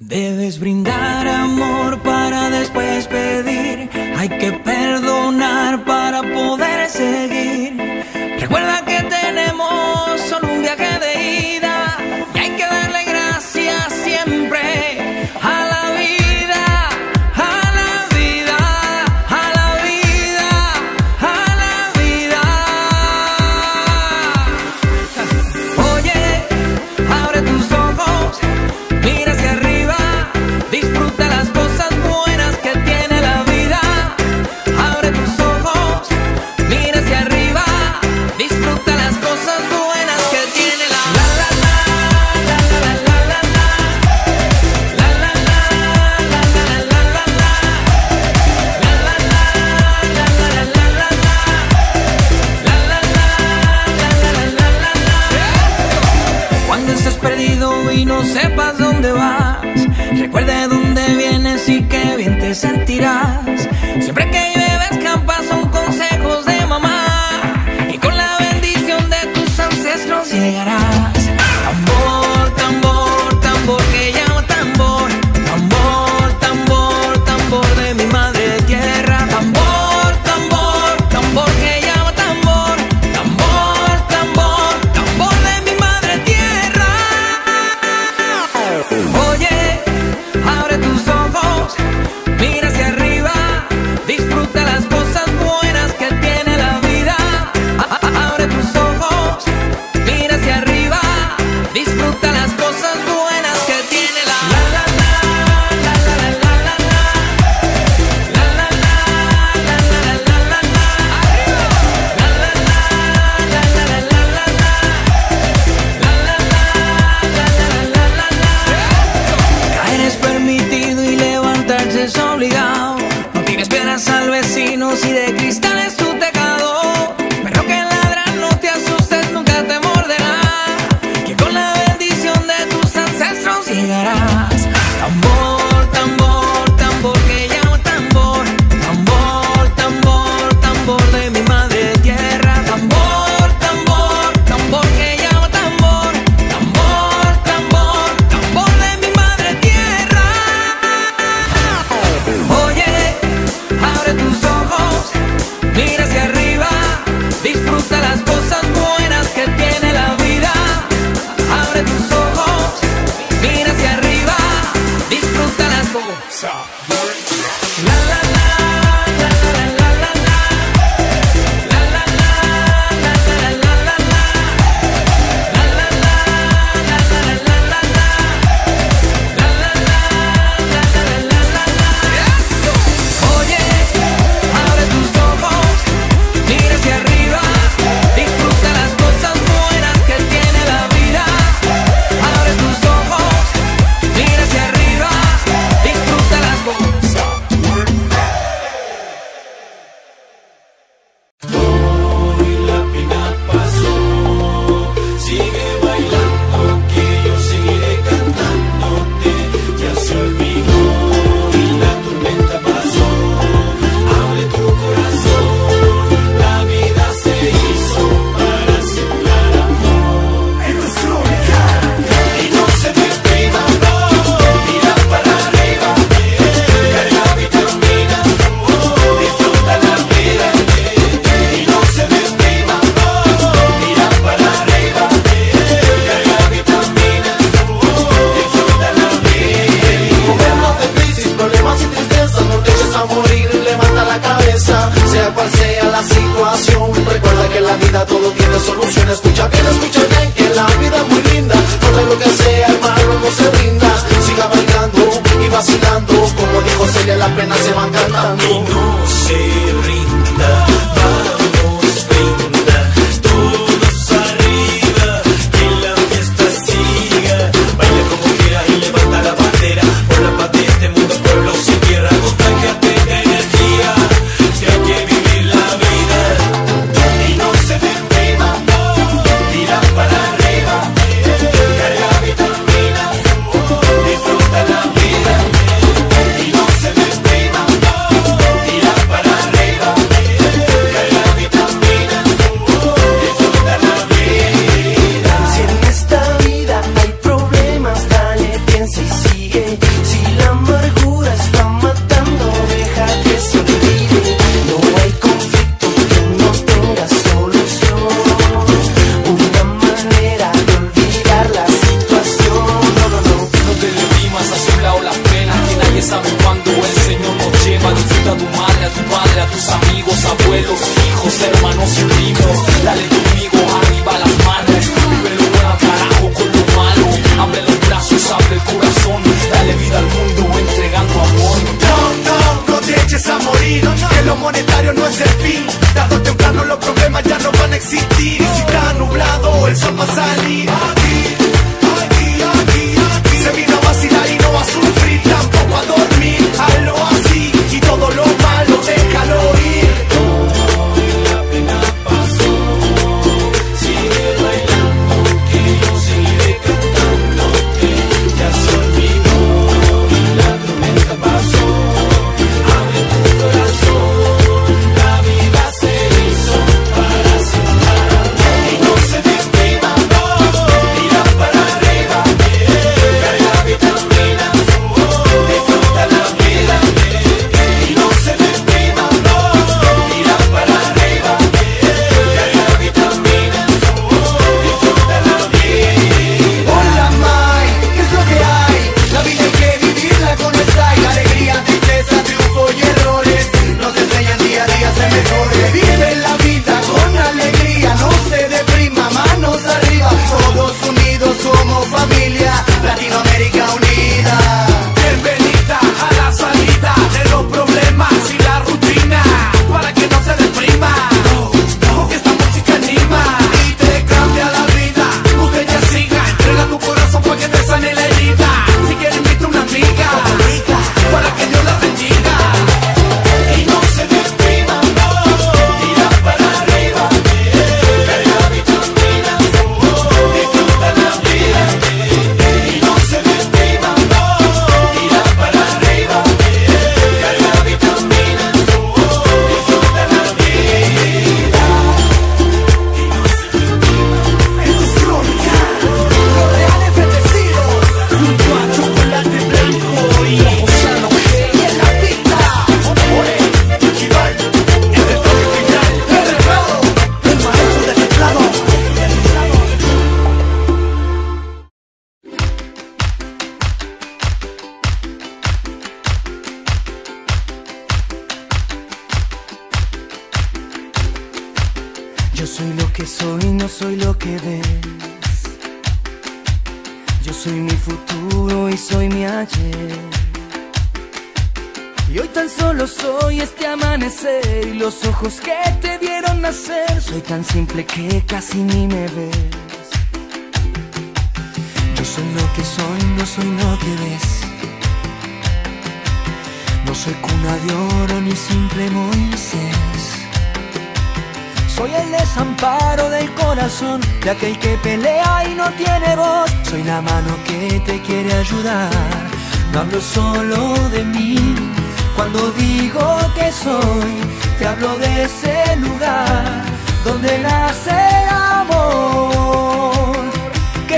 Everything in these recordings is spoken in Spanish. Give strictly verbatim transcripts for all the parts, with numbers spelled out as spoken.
Debes brindar amor para después pedir. Hay que perdonar para poder seguir. Recuerda que tenemos solo un viaje de ida y hay que darle gracias siempre a la vida, a la vida, a la vida, a la vida. Oye, abre tus ojos, mira hacia arriba, disfruta las cosas buenas que tiene la vida. Abre tus ojos, mira hacia arriba, disfruta las cosas buenas que tiene la la la la la la la la la la la la la la. Cuando estés perdido y no sepas dónde vas, recuerda de dónde vienes y qué bien te sentirás. Siempre que llueve escampa son consejos de mamá y con la bendición de tus ancestros llegarás. Tambor, tambor, tambor que llama tambor. Tambor, tambor, tambor de mi madre tierra. Tambor, tambor, tambor que llama tambor. Tambor, tambor, tambor de mi madre tierra. Oye, abre tus ojos, mira hacia arriba, disfruta las cosas buenas que tiene la vida. A- a- Abre tus ojos, mira hacia arriba, soy lo que soy, no soy lo que ves. Yo soy mi futuro y soy mi ayer. Y hoy tan solo soy este amanecer y los ojos que te vieron nacer. Soy tan simple que casi ni me ves. Yo soy lo que soy, no soy lo que ves. No soy cuna de oro ni simple Moisés. Soy el desamparo del corazón de aquel que pelea y no tiene voz. Soy la mano que te quiere ayudar. No hablo solo de mí. Cuando digo que soy, te hablo de ese lugar donde nace el amor que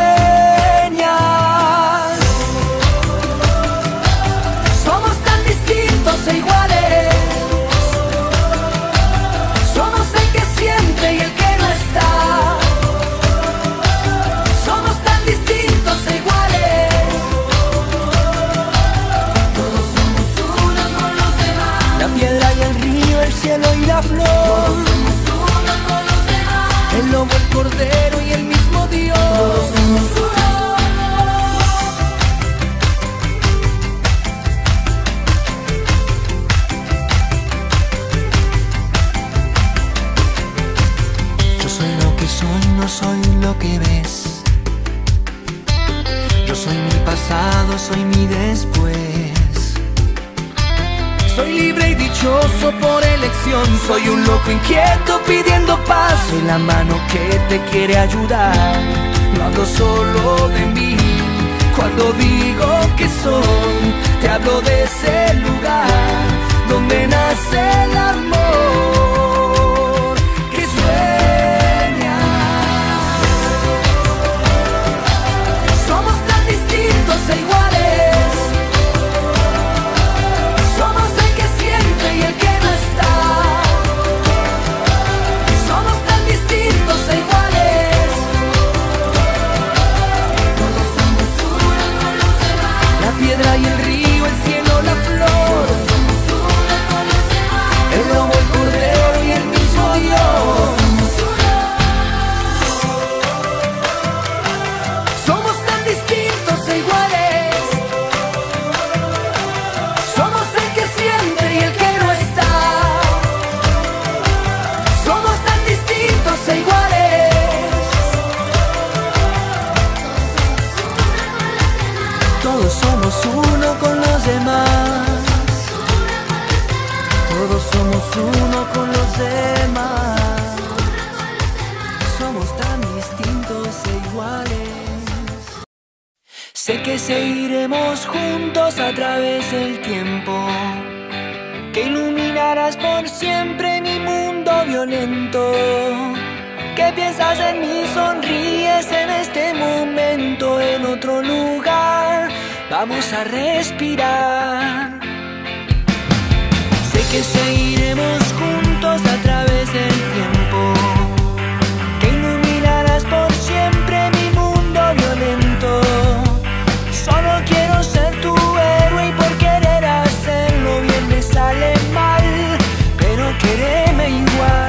sueñas. Somos tan distintos e iguales. Somos el que siente y el que no está. Somos tan distintos e iguales. Todos somos uno con los demás. La piedra y el río, el cielo y la flor. Todos somos uno con los demás. El lobo, el cordero y el mismo Dios. Todos somos uno. No soy lo que ves. Yo soy mi pasado, soy mi después. Soy libre y dichoso por elección. Soy un loco inquieto pidiendo paz. Soy la mano que te quiere ayudar. No hablo solo de mí. Cuando digo que soy, te hablo de ese lugar donde nace el amor que sueña. E iguales. Somos el que siente y el que no está. Somos tan distintos e iguales. Todos somos uno con los demás. La piedra y el río, el cielo, la flor. Todos somos uno con los demás. El lobo, el cordero y el mismo Dios. Somos tan distintos e iguales. Todos somos uno con los demás. Todos somos uno con los demás. Somos tan distintos e iguales. Sé que seguiremos juntos a través del tiempo, que iluminarás por siempre mi mundo violento. Que piensas en mí, sonríes en este momento. En otro lugar vamos a respirar. Sé que seguiremos juntos a través del tiempo, que iluminarás por siempre mi mundo violento. Solo quiero ser tu héroe y por querer hacerlo bien me sale mal, pero quéreme igual.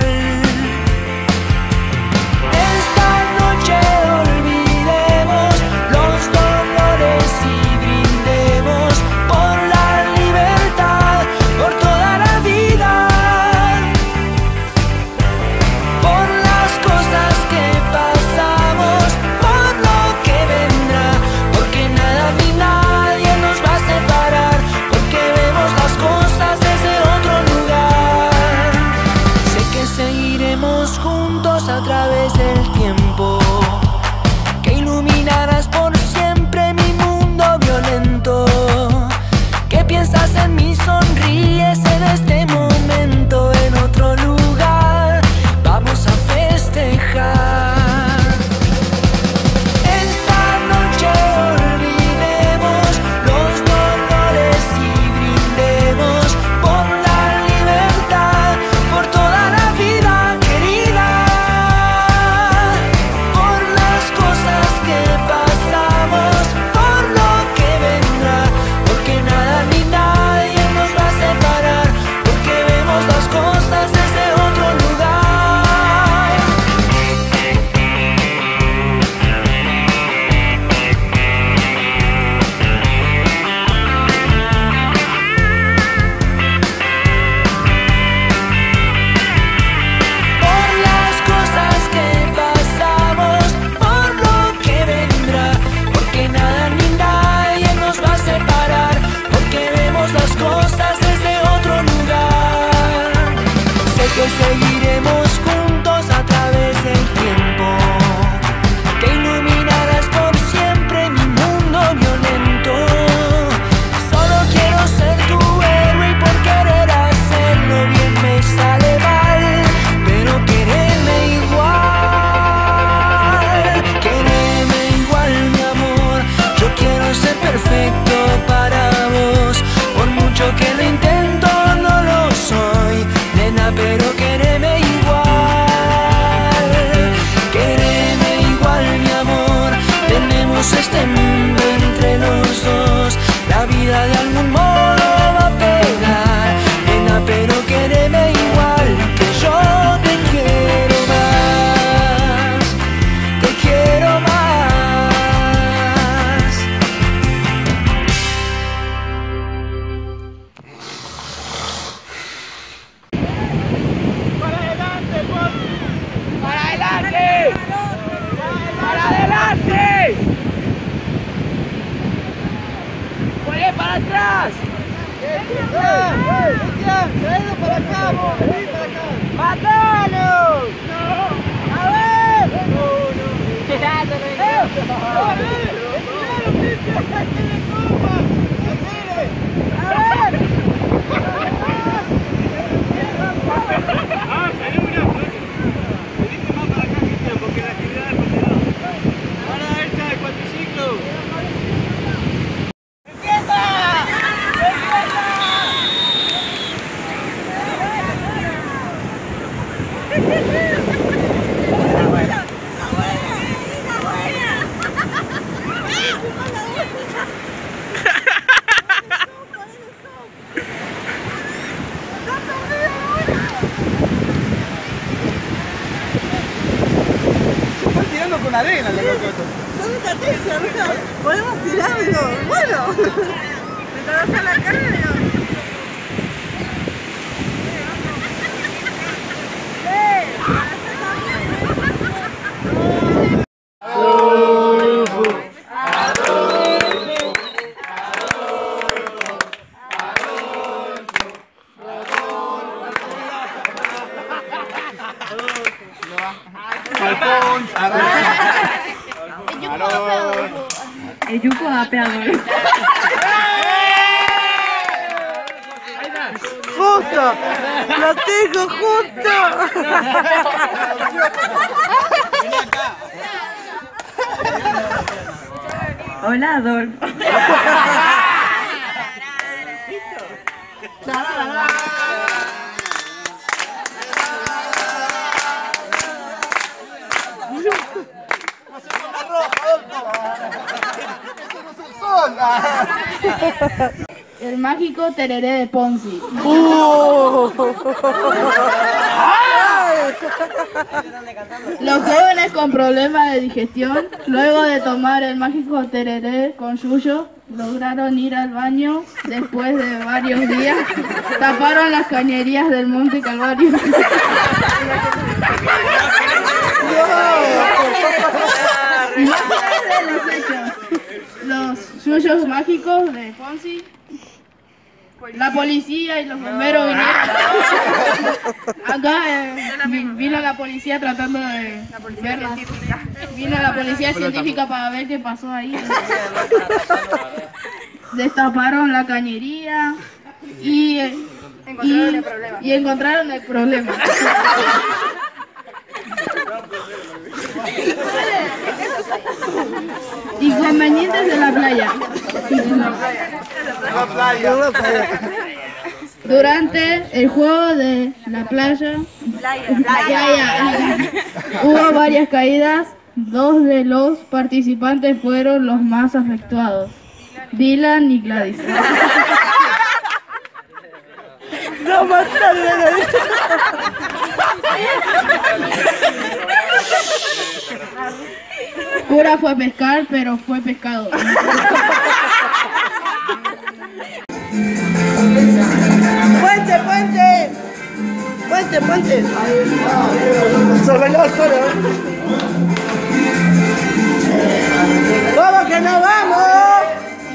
Olvidemos los dolores y brindemos por la libertad, por toda la vida. atrás! ¡Cristian! ¡Traído para acá, vos! ¡Vení para acá! ¡Matalos! ¡No! ¡A ver! ¡No, no! ¡Eh! ¡A ver! ¡Primero, Cristian! ¡Que le copa! ¡A ver! ¡Ah, salió una! Veniste más para acá, Cristian, porque la actividad es por este lado. ¡Ahora esta de cuatriciclo! Con arena, le loco. Son estrategias, ¿no? Podemos tirarlo. Bueno, me trabaja la cara. El yuco apeador. ¡Justo! ¡Lo tengo justo! Hola, Adolfo. El mágico tereré de Ponzi. Uh. Los jóvenes con problemas de digestión, luego de tomar el mágico tereré con suyo, lograron ir al baño después de varios días. Taparon las cañerías del Monte Calvario. Imágenes de los hechos. Los suyos mágicos de Ponzi. La policía y los bomberos vinieron. Acá eh, vino la policía tratando de ver. Vino la policía científica para ver qué pasó ahí. Destaparon la cañería y, y, y encontraron el problema. Inconvenientes de la playa. Durante el juego de la playa, playa, hubo varias caídas. Dos de los participantes fueron los más afectados, Dylan y Gladys. ¡No mataron a nadie! Cura fue a pescar, pero fue pescado. ¡Puente, puente! ¡Puente, puente! ¡Sobre los solo! ¡Vamos que nos vamos!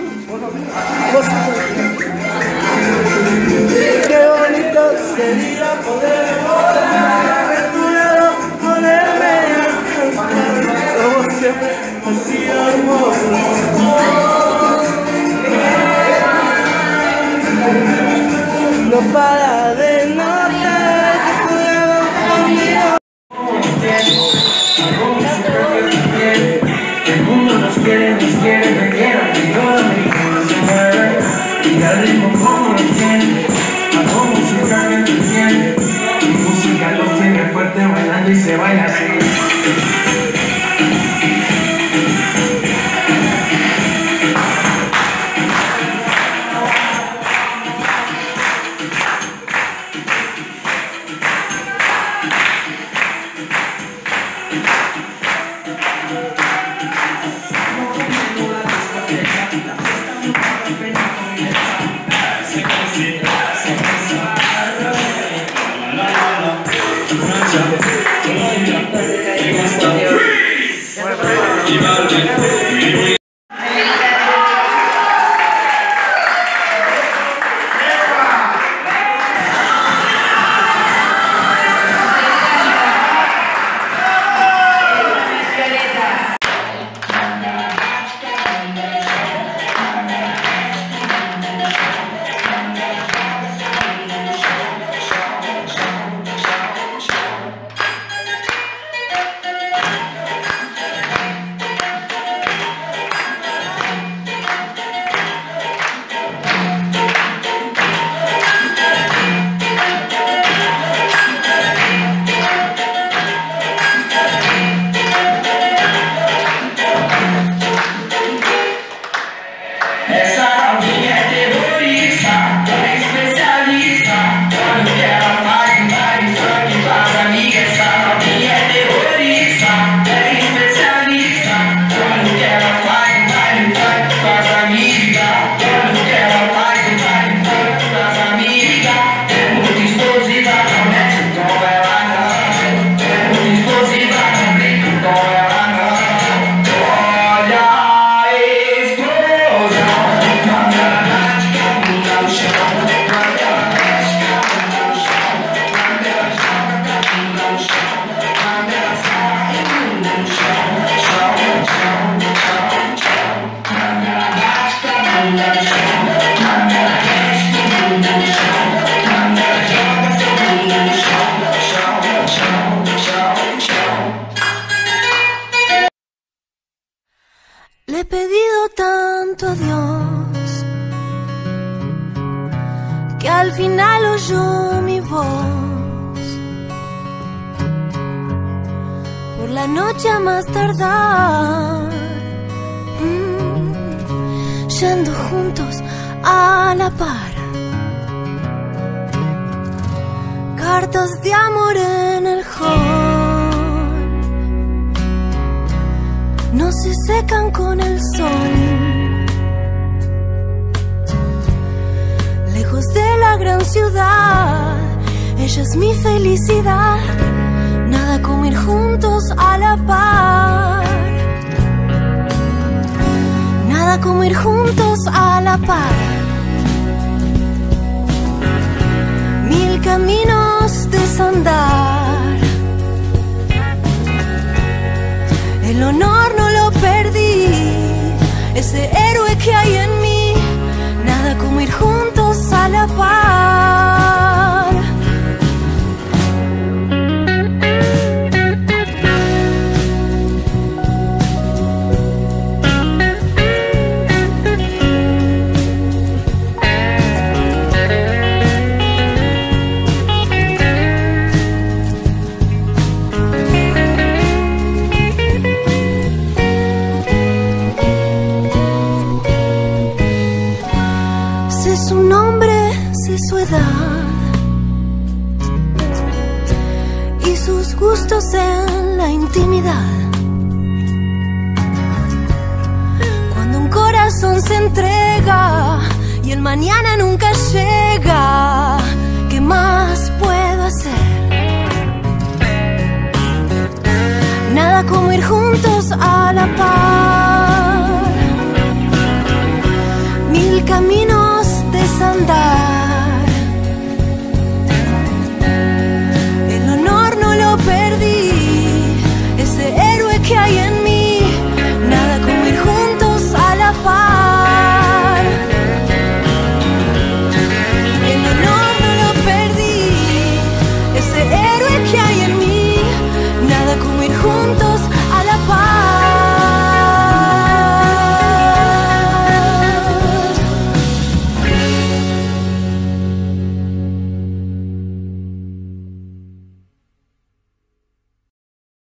¡Qué bonito sería poder volar! ¡Returado, ponerme a cantar! Como siempre, así hermoso. No para de notar que juego conmigo. El mundo nos quiere, nos quiere, me quiere, y todo mi corazón se mueve. Y al ritmo como nos tiene, hago música que me entiende. Mi música los tiene fuerte bailando y se baila así. Se Le he pedido tanto a Dios que al final oyó mi voz. Por la noche a más tardar, mmm, yendo juntos a la par. Cartas de amor en el hall no se secan con el sol. Lejos de la gran ciudad, ella es mi felicidad. Nada como ir juntos a la par. Nada como ir juntos a la par. Mil caminos desandar. El honor no lo perdí, ese héroe que hay en mí. Nada como ir juntos a la par. Su nombre, sé su edad y sus gustos en la intimidad. Cuando un corazón se entrega y el mañana nunca llega, ¿qué más puedo hacer? Nada como ir juntos a la paz.